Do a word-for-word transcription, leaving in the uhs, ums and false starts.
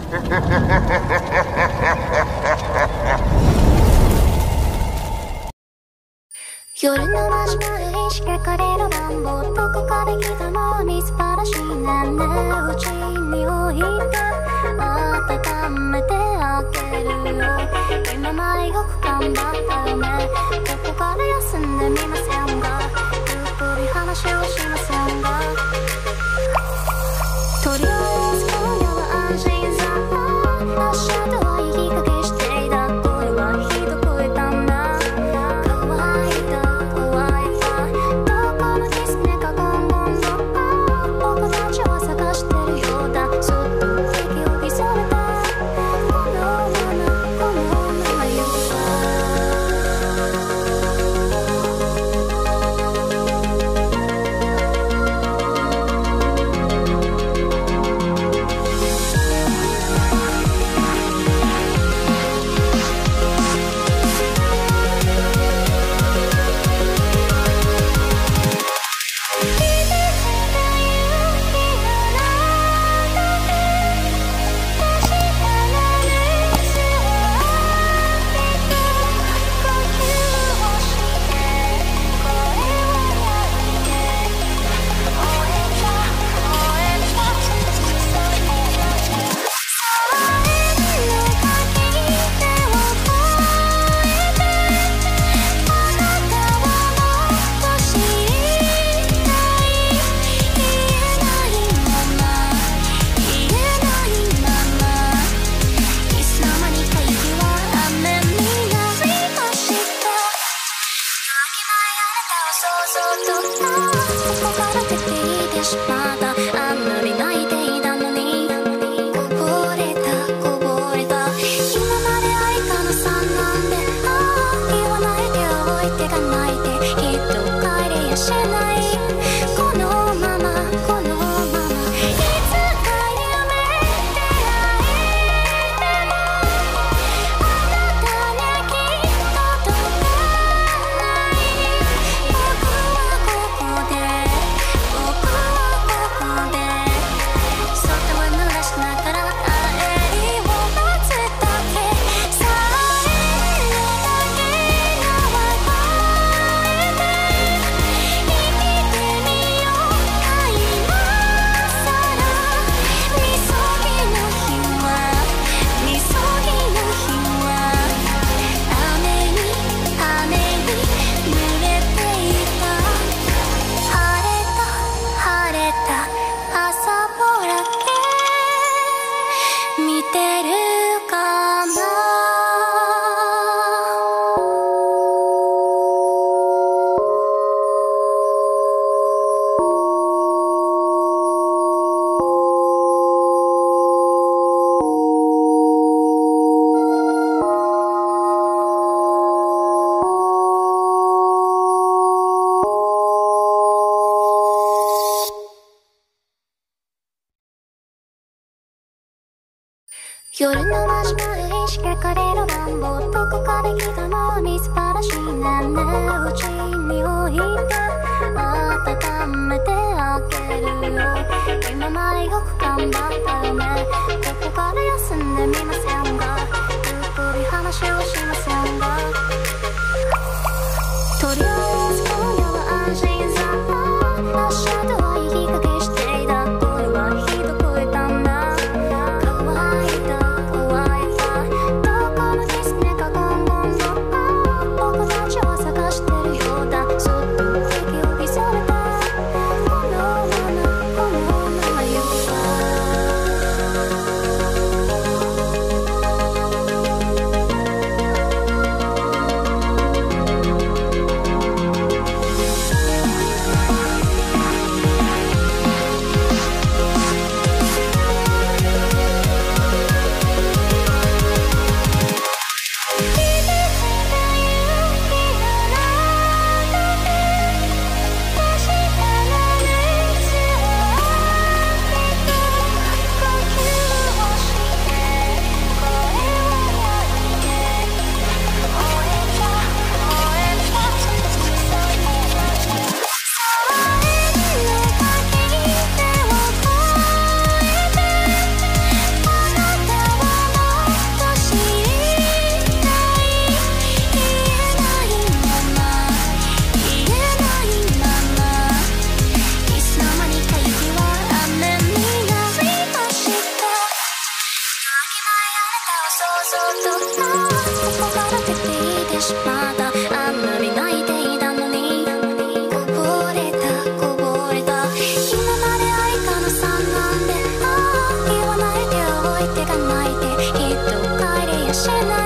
夜の真島へ仕掛かれる暖房、どこかで来たのはみすばらしいねんね。うちに置いて温めてあげるよ。今までよく頑張ったよね。ここから休んでみませんが、ゆっくり話をしませんが、とりあえず今夜は安心さ。明日とは言いかけしていた声はひどく言ったんだ。乾いた乾いたどこのキスねかゴンゴンの僕たちを探してるようだ。そっと息を潜めたこのままこのままよ。夜の真島へ仕掛かれる暖房、どこかで来たのはみすばらしいねんね。うちに置いて温めてあげるよ。今までよく頑張ったよね。ここから休んでみませんが、ゆっくり話をしませんが、とりあえず今夜は安心さ。明日とは言いかけしていた声はひどく言ったんだ。「 ない